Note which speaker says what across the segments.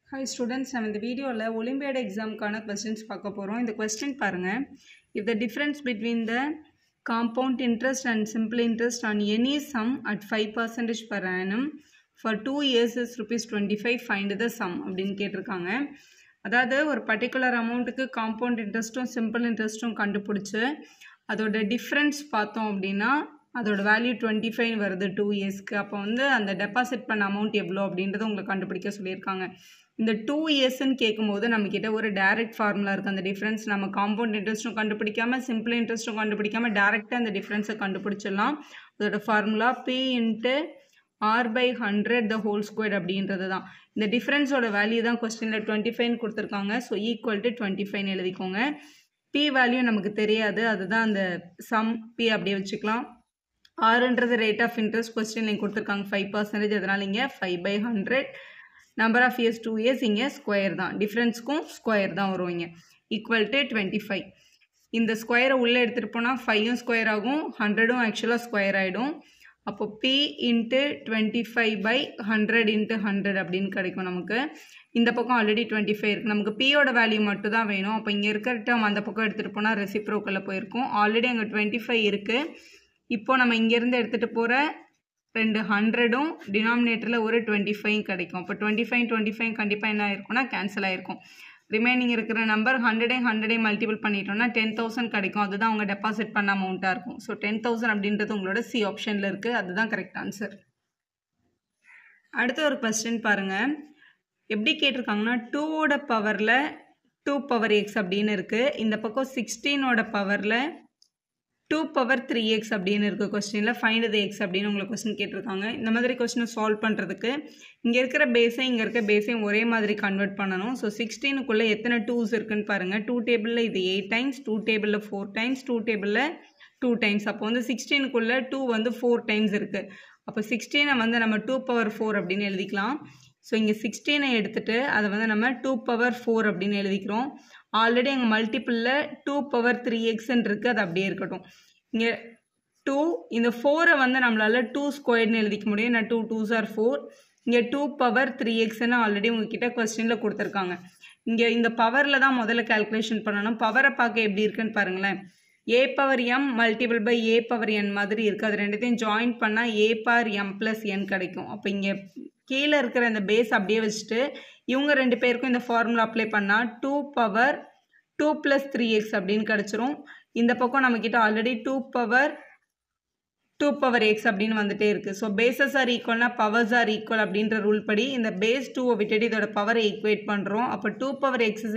Speaker 1: Hi students, நம்ம இந்த வீடியோல ஒலிம்பியாட் எக்ஸாம்க்கான questions பார்க்க போறோம். இந்த question பாருங்க. If the difference between the compound interest and simple interest on any sum at 5% per annum for 2 years is ₹25, find the sum அப்படின்னு கேட்டிருக்காங்க. அதாவது ஒரு பர்டிகுலர் அமௌண்ட்டுக்கு காம்பவுண்ட் இன்ட்ரெஸ்ட்டும் சிம்பிள் இன்ட்ரெஸ்ட்டும் கண்டுபிடிச்சு அதோட டிஃப்ரென்ஸ் பார்த்தோம் அப்படின்னா அதோட வேல்யூ 25 வருது 2 இயர்ஸ்க்கு. அப்போ வந்து அந்த டெபாசிட் பண்ண அமௌண்ட் எவ்வளோ அப்படின்றத உங்களுக்கு கண்டுபிடிக்க சொல்லியிருக்காங்க. இந்த 2 இயர்ஸ்ன்னு கேட்கும்போது நம்மக்கிட்ட ஒரு டைரக்ட் ஃபார்முலா இருக்குது. அந்த டிஃப்ரென்ஸ் நம்ம காம்பவுண்ட் இன்ட்ரெஸ்ட்டும் கண்டுபிடிக்காமல் சிம்பிள் இன்ட்ரெஸ்ட்டும் கண்டுபிடிக்காமல் டேரெக்டாக அந்த டிஃப்ரென்ஸை கண்டுபிடிச்சிடலாம். அதோட formula P into R/100 the whole squared அப்படின்றது தான். இந்த டிஃப்ரென்ஸோட வேல்யூ தான் கொஸ்டினில் 25 கொடுத்துருக்காங்க. ஸோ ஈக்குவல் டு 25 எழுதிக்கோங்க. P வேல்யூ நமக்கு தெரியாது, அதுதான் அந்த சம். P அப்படியே வச்சுக்கலாம். Rன்றது ரேட் ஆஃப் இன்ட்ரெஸ்ட் கொஸ்டின் நீங்கள் கொடுத்துருக்காங்க 5%, அதனால் இங்கே 5/100. நம்பர் ஆஃப் இயர்ஸ் 2 இயர்ஸ், இங்கே ஸ்கொயர் தான், டிஃப்ரென்ஸ்க்கும் ஸ்கொயர் தான் வரும் இங்கே. Equal to 25. இந்த ஸ்கொயரை உள்ளே எடுத்துகிட்டு போனால் 5ம் ஸ்கொயர் ஆகும், 100ம் ஆக்சுவலாக ஸ்கொயர் ஆகிடும். அப்போ P இன்ட்டு 25/100 இன்ட்டு 100 அப்படின்னு கிடைக்கும் நமக்கு. இந்த பக்கம் ஆல்ரெடி 25 இருக்குது, நமக்கு Pயோட வேல்யூ மட்டும் தான் வேணும். அப்போ இங்கே இருக்கிற டேர்ம் அந்த பக்கம் எடுத்துகிட்டு போனால் ரெசிப்ரோக்கலில் போயிருக்கும். ஆல்ரெடி அங்கே 25 இருக்குது. இப்போது நம்ம இங்கேருந்து எடுத்துகிட்டு போகிற 2 100ம் டினாமினேட்டரில் ஒரு 25 கிடைக்கும். அப்போ 25 கண்டிப்பாக என்ன ஆயிருக்கும்னா கேன்சல் ஆகிருக்கும். ரிமைனிங் இருக்கிற நம்பர் 100 மல்டிபிள் பண்ணிட்டோம்னா 10,000 கிடைக்கும். அதுதான் அவங்க டெபாசிட் பண்ண அமௌண்ட்டாக இருக்கும். ஸோ 10,000 அப்படின்றது உங்களோட சி ஆப்ஷனில் இருக்குது, அதுதான் கரெக்ட் ஆன்சர். அடுத்த ஒரு கொஸ்டின் பாருங்கள். எப்படி கேட்டிருக்காங்கன்னா 2ஓட பவரில் 2 அப்படின்னு இருக்குது. இந்த பக்கம் 16ஓட பவரில் 2 அப்படின்னு இருக்குது. கொஸ்டினில் ஃபைண்ட் த எக்ஸ் அப்படின்னு உங்களுக்கு கொஸ்டின் கேட்டிருக்காங்க. இந்த மாதிரி கொஸ்டினை சால்வ் பண்ணுறதுக்கு இங்கே இருக்கிற பேஸையும் இங்கே இருக்கிற பேஸையும் ஒரே மாதிரி கன்வெர்ட் பண்ணணும். ஸோ 16க்குள்ளே எத்தனை 2s இருக்குன்னு பாருங்கள். 2 டேபிளில் இது 8 டைம்ஸ், 2 டேபிளில் 4 டைம்ஸ், 2 டேபிளில் 2 டைம்ஸ். அப்போ வந்து 16க்குள்ளே 2 வந்து 4 டைம்ஸ் இருக்குது. அப்போ 16ஐ வந்து நம்ம 2/4 அப்படின்னு எழுதிக்கலாம். ஸோ இங்கே 16ஐ எடுத்துகிட்டு அதை வந்து நம்ம 2/4 அப்படின்னு எழுதிக்கிறோம். ஆல்ரெடி அங்கே மல்டிப்பிளில் 2/3xன்னு இருக்குது, அது அப்படியே இருக்கட்டும். இங்கே 2, இந்த 4ஐ வந்து நம்மளால் 2 ஸ்கொயர்னு எழுதிக்க முடியும். நான் 2 2s are 4. இங்கே 2/3xன்னு ஆல்ரெடி உங்ககிட்ட கொஸ்டினில் கொடுத்துருக்காங்க. இங்கே இந்த பவரில் தான் முதல்ல கால்குலேஷன் பண்ணணும். பவரை பார்க்க எப்படி இருக்குன்னு பாருங்களேன். a/m மல்டிபிள் பை a/n மாதிரி இருக்குது. அது ரெண்டுத்தையும் ஜாயின் பண்ணால் a/m+n கிடைக்கும். அப்போ இங்கே கீழே இருக்கிற இந்த பேஸ் அப்படியே வச்சுட்டு இவங்க 2 பேருக்கும் இந்த ஃபார்முலா அப்ளை பண்ணால் 2/2 + 3x அப்படின்னு கிடச்சிரும். இந்த பக்கம் நம்மக்கிட்ட ஆல்ரெடி 2/x அப்படின்னு வந்துட்டே இருக்குது. ஸோ பேசஸ் ஆர் ஈக்குவல்னா பவர்ஸ் ஆர் ஈக்குவல் அப்படின்ற ரூல் படி இந்த பேஸ் 2 விட்டுட்டு இதோட பவரை ஈக்குவேட் பண்ணுறோம். அப்போ 2/x =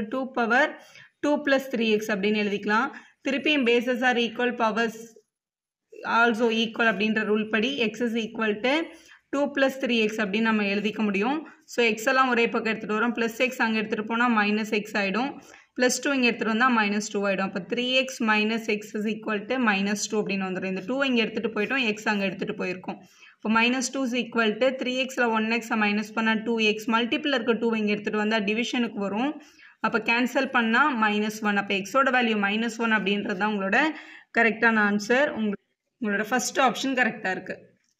Speaker 1: 2/2 + 3x அப்படின்னு எழுதிக்கலாம். திருப்பியும் bases are equal powers also equal அப்படின்ற ரூல் படி x = 2 + 3x அப்படின்னு நம்ம எழுதிக்க முடியும். ஸோ எக்ஸ் எல்லாம் ஒரே பக்கம் எடுத்துகிட்டு வரோம். +x அங்கே எடுத்துகிட்டு போனால் -x ஆகிடும். +2 இங்கே எடுத்துகிட்டு வந்தால் -2 ஆகிடும். அப்போ 3x - x = -2 அப்படின்னு வந்துடும். இந்த 2 இங்கே எடுத்துகிட்டு போயிட்டோம், எக்ஸ் அங்கே எடுத்துகிட்டு போயிருக்கோம். இப்போ -2 = 3xல் 1x மைனஸ் பண்ணால் 2x, மல்டிப்பிள் இருக்க 2 இங்கே எடுத்துகிட்டு வந்தால் டிவிஷனுக்கு வரும். அப்போ கேன்சல் பண்ணால் -1. அப்போ எக்ஸோட வேல்யூ -1 அப்படின்றது தான் உங்களோட கரெக்டான ஆன்சர். உங்களோட ஃபஸ்ட் ஆப்ஷன் கரெக்டாக இருக்குது.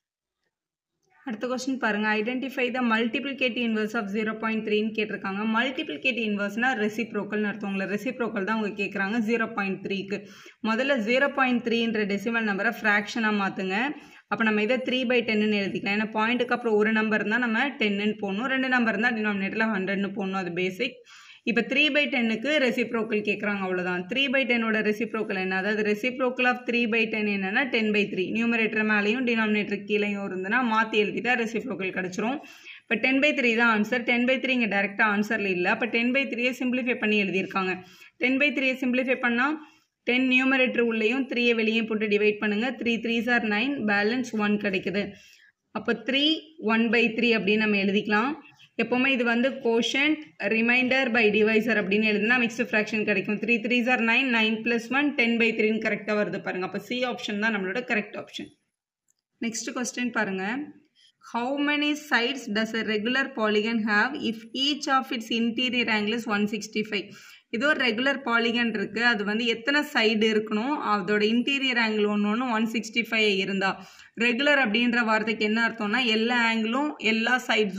Speaker 1: அடுத்த கொஸ்டின் பாருங்கள். Identify the multiplicative inverse of 0.3ன்னு கேட்டிருக்காங்க. மல்டிப்ளிகேட்டிவ் இன்வர்ஸ்னால் ரெசிப்ரோக்கல்னு அர்த்தம். உங்களை ரெசிப்ரோக்கல் தான் அவங்க கேட்குறாங்க 0.3க்கு. முதல்ல 0.3ன்ற டெசிமல் நம்பரை ஃப்ராக்ஷனாக மாற்றுங்க. அப்போ நம்ம இதை 3/10ன்னு எழுதிக்கலாம். ஏன்னா பாயிண்ட்டுக்கு அப்புறம் ஒரு நம்பர் இருந்தால் நம்ம 10ன்னு போடணும், 2 நம்பர் இருந்தால் டினாமினேட்டரில் 100ன்னு போடணும், அது பேசிக். இப்போ 3/10க்கு ரெசிப்ரோக்கல் கேட்குறாங்க, அவ்வளோதான். 3/10ஓட ரெசிப்ரோக்கல் என்ன? அதாவது ரெசிப்ரோக்கல் ஆஃப் 3/10 என்னென்னா 10/3. நியூமரேட்டர் மேலேயும் டினாமினேட்டர் கீழேயும் இருந்ததுன்னா மாற்றி எழுதிட்டா ரெசிப்ரோக்கல் கிடச்சிரும். இப்போ 10/3 தான் ஆன்சர். 10/3 இங்கே டேரெக்டாக ஆன்சரில் இல்லை. அப்போ 10/3ஐ சிம்பிளிஃபை பண்ணி எழுதியிருக்காங்க. 10/3ஐ சிம்பிளிஃபை பண்ணால் 10 நியூமரேட்டர் உள்ளேயும் 3ஐ வெளியே போட்டு டிவைட் பண்ணுங்கள். 3 3s are 9, பேலன்ஸ் 1 கிடைக்குது. அப்போ 3 1/3 அப்படின்னு நம்ம எழுதிக்கலாம். எப்போவுமே இது வந்து கோஷன்ட் ரிமைண்டர் பை டிவைசர் அப்படின்னு எழுதுனா மிக்ஸ்டு ஃப்ராக்ஷன் கிடைக்கும். 3 3s are 9, 9 + 1 10/3ன்னு கரெக்டாக வருது பாருங்கள். அப்போ சி ஆப்ஷன் தான் நம்மளோட கரெக்ட் ஆப்ஷன். நெக்ஸ்ட் கொஸ்டின் பாருங்கள். How many sides does a regular polygon have if each of its interior angle is 165? இது ஒரு ரெகுலர் பாலிகன் இருக்குது, அது வந்து எத்தனை சைடு இருக்கணும், அதோட இன்டீரியர் ஆங்கிள் ஒன்று 165 இருந்தால். ரெகுலர் அப்படின்ற வார்த்தைக்கு என்ன அர்த்தம்னா எல்லா ஆங்கிளும் எல்லா சைட்ஸும்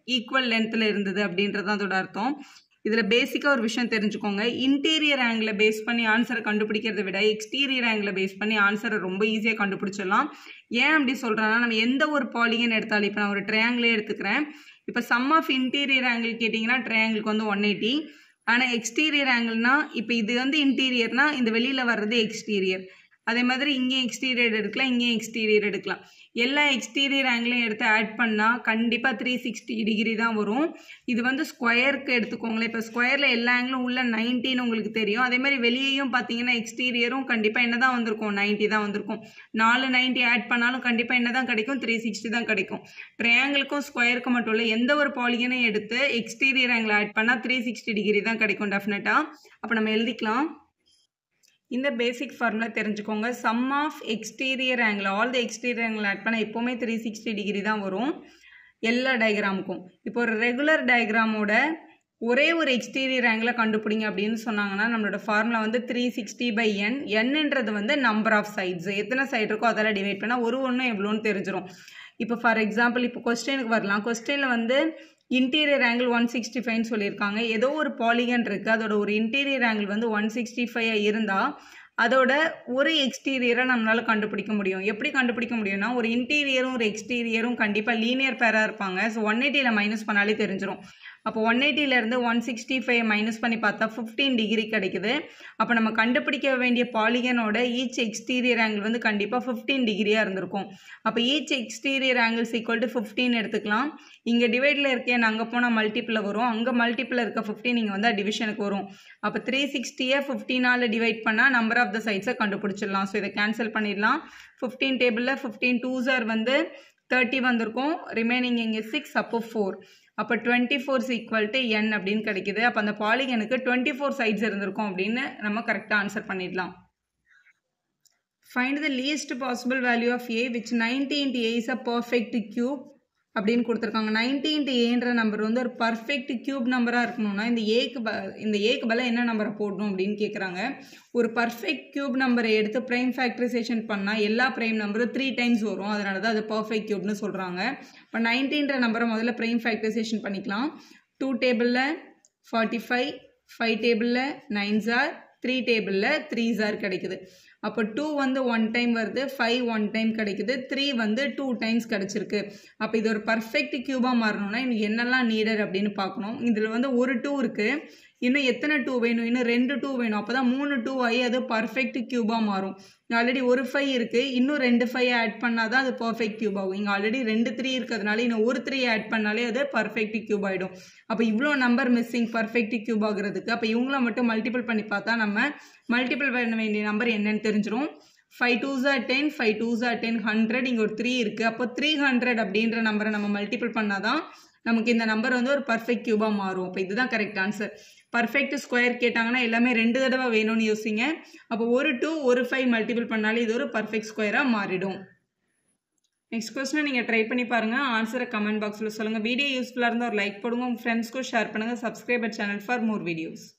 Speaker 1: ஈக்குவல் லென்த்தில் இருந்தது அப்படின்றது அதோட அர்த்தம். இதில் பேசிக்காக ஒரு விஷயம் தெரிஞ்சுக்கோங்க. இன்டீரியர் ஆங்கிளை பேஸ் பண்ணி ஆன்சரை கண்டுபிடிக்கிறத விட எக்ஸ்டீரியர் ஆங்கிளை பேஸ் பண்ணி ஆன்சரை ரொம்ப ஈஸியாக கண்டுபிடிச்சிடலாம். ஏன் அப்படி சொல்கிறேன்னா, நம்ம எந்த ஒரு பாலிகன் எடுத்தாலும், இப்போ நான் ஒரு ட்ரையாங்கிளே எடுத்துக்கிறேன். இப்போ சம் ஆஃப் இன்டீரியர் ஆங்கிள் கேட்டிங்கன்னா ட்ரையாங்கிளுக்கு வந்து 180. ஆனால் எக்ஸ்டீரியர் ஆங்கிள்னா இப்போ இது வந்து இன்டீரியர்னா இந்த வெளியில் வர்றது எக்ஸ்டீரியர். அதே மாதிரி இங்கேயும் எக்ஸ்டீரியர் எடுக்கலாம், இங்கேயும் எக்ஸ்டீரியர் எடுக்கலாம். எல்லா எக்ஸ்டீரியர் ஆங்கிளையும் எடுத்து ஆட் பண்ணால் கண்டிப்பாக 360 டிகிரி தான் வரும். இது வந்து ஸ்கொயருக்கு எடுத்துக்கோங்களேன். இப்போ ஸ்கொயரில் எல்லா ஆங்கிளும் உள்ள 90ன்னு உங்களுக்கு தெரியும். அதே மாதிரி வெளியேயும் பார்த்தீங்கன்னா எக்ஸ்டீரியரும் கண்டிப்பாக என்ன தான் வந்திருக்கும், 90 தான் வந்திருக்கும். 4 90 ஆட் பண்ணாலும் கண்டிப்பாக என்ன தான் கிடைக்கும், 360 தான் கிடைக்கும். ட்ரையாங்கிளுக்கும் ஸ்கொயருக்கு மட்டும் இல்லை, எந்த ஒரு பாலிகனையும் எடுத்து எக்ஸ்டீரியர் ஆங்கிள் ஆட் பண்ணால் 360 டிகிரி தான் கிடைக்கும் டெஃபினட்டாக. அப்போ நம்ம எழுதிக்கலாம். இந்த பேசிக் ஃபார்முலா தெரிஞ்சுக்கோங்க. Sum of exterior angle, all the exterior angle add பண்ணால் எப்போவுமே 360 டிகிரி தான் வரும் எல்லா டயக்ராமுக்கும். இப்போ ஒரு ரெகுலர் டயக்ராமோட ஒரே ஒரு எக்ஸ்டீரியர் ஆங்கிளை கண்டுபிடிங்க அப்படின்னு சொன்னாங்கன்னா நம்மளோட ஃபார்முலா வந்து 360/n. என்னன்றது வந்து நம்பர் ஆஃப் சைட்ஸ், எத்தனை சைடு இருக்கோ அதெல்லாம் டிவைட் பண்ணால் ஒன்றும் எவ்வளோன்னு தெரிஞ்சிடும். இப்போ ஃபார் எக்ஸாம்பிள் இப்போ கொஸ்டினுக்கு வரலாம். கொஸ்டினில் வந்து இன்டீரியர் ஆங்கிள் 165ன்னு சொல்லியிருக்காங்க. ஏதோ ஒரு பாலிகன் இருக்குது, அதோட ஒரு இன்டீரியர் ஆங்கிள் வந்து 165 இருந்தால் அதோட ஒரு எக்ஸ்டீரியரை நம்மளால் கண்டுபிடிக்க முடியும். எப்படி கண்டுபிடிக்க முடியும்னா, ஒரு இன்டீரியரும் ஒரு எக்ஸ்டீரியரும் கண்டிப்பாக லீனியர் பேராக இருப்பாங்க. ஸோ 180ல் மைனஸ் பண்ணாலே தெரிஞ்சிடும். அப்போ 180லேருந்து 165 மைனஸ் பண்ணி பார்த்தா 15 டிகிரி கிடைக்குது. அப்போ நம்ம கண்டுபிடிக்க வேண்டிய பாலிகனோட ஈச் எக்ஸ்டீரியர் ஆங்கிள் வந்து கண்டிப்பாக 15 டிகிரியாக இருந்திருக்கும். அப்போ each exterior angles equal to 15 எடுத்துக்கலாம். இங்கே டிவைடில் இருக்கேன், அங்கே போனால் மல்டிப்பில் வரும். அங்கே மல்டிப்பில் இருக்க 15 இங்கே வந்து டிவிஷனுக்கு வரும். அப்போ 360யை 15ஆல் டிவைட் பண்ணால் நம்பர் ஆஃப் த சைட்ஸை கண்டுபிடிச்சிடலாம். ஸோ இதை கேன்சல் பண்ணிடலாம். 15 டேபிளில் 15 2s வந்து 30 வந்திருக்கும். ரிமைனிங் இங்கே 6, அப்போ 4. அப்போ 24 ஈக்குவல் டு n அப்படின்னு கிடைக்குது. அப்போ அந்த பாலிகனுக்கு 24 சைட்ஸ் இருந்திருக்கும் அப்படின்னு நம்ம கரெக்டாக ஆன்சர் பண்ணிடலாம். Find the least possible value of a which 90 into a is a perfect cube அப்படின்னு கொடுத்துருக்காங்க. 90 into aன்ற நம்பர் வந்து ஒரு பர்ஃபெக்ட் கியூப் நம்பராக இருக்கணும்னா இந்த ஏக்கு பதிலாக என்ன நம்பரை போடணும் அப்படின்னு கேட்குறாங்க. ஒரு பர்ஃபெக்ட் கியூப் நம்பரை எடுத்து ப்ரைம் ஃபேக்டரைசேஷன் பண்ணால் எல்லா ப்ரைம் நம்பரும் 3 டைம்ஸ் வரும். அதனால தான் அது பர்ஃபெக்ட் கியூப்னு சொல்கிறாங்க. இப்போ 90ன்ற நம்பரை முதல்ல ப்ரைம் ஃபேக்டரைசேஷன் பண்ணிக்கலாம். 2 டேபிளில் 45, 5 டேபிளில் 9s are, 3 டேபிளில் 3s are கிடைக்குது. அப்போ 2 வந்து 1 டைம் வருது, 5 1 டைம் கிடைக்குது, 3 வந்து 2 டைம்ஸ் கிடச்சிருக்கு. அப்போ இது ஒரு பர்ஃபெக்ட் கியூபாக மாறணும்னா இன்னும் என்னெல்லாம் நீடட் அப்படின்னு பார்க்கணும். இதில் வந்து ஒரு 2 இருக்குது, இன்னும் எத்தனை 2 வேணும், இன்னும் 2 2 வேணும். அப்போ தான் 3 2 ஆகி அது பர்ஃபெக்ட் கியூபாக மாறும். ஆல்ரெடி ஒரு 5 இருக்குது, இன்னும் 2 5 ஆட் பண்ணால் தான் அது பர்ஃபெக்ட் கியூப் ஆகும். இங்கே ஆல்ரெடி 2 3 இருக்கிறதுனால இன்னும் ஒரு 3 ஆட் பண்ணாலே அது பர்ஃபெக்ட் கியூப் ஆகிடும். அப்போ இவ்வளோ நம்பர் மிஸ்ஸிங் பர்ஃபெக்ட் கியூப் ஆகுறதுக்கு. அப்போ இவங்கள மட்டும் மல்டிபிள் பண்ணி பார்த்தா நம்ம மல்டிபிள் பண்ண வேண்டிய நம்பர் என்னன்னு தெரிஞ்சிடும். 5 2s are 10, 5 2s are 10, 100. இங்கே ஒரு 3 இருக்குது. அப்போ 300 அப்படின்ற நம்பரை நம்ம மல்டிபிள் பண்ணால் தான் நமக்கு இந்த நம்பர் வந்து ஒரு பர்ஃபெக்ட் கியூபாக மாறும். அப்போ இதுதான் கரெக்ட் ஆன்சர். பர்ஃபெக்ட் ஸ்கொயர் கேட்டாங்கன்னா எல்லாமே 2 தடவை வேணும்னு யோசிங்க. அப்போ ஒரு 2 ஒரு 5 மல்டிபிள் பண்ணாலே இது ஒரு பர்ஃபெக்ட் ஸ்கொயராக மாறிடும். நெக்ஸ்ட் கொஸ்டினை நீங்கள் ட்ரை பண்ணி பாருங்கள். ஆன்சரை கமெண்ட் பாக்ஸில் சொல்லுங்கள். வீடியோ யூஸ்ஃபுல்லாக இருந்தால் ஒரு லைக் போடுங்க, உங்கள் ஃப்ரெண்ட்ஸ்க்கும் ஷேர் பண்ணுங்கள். Subscriber channel for more videos.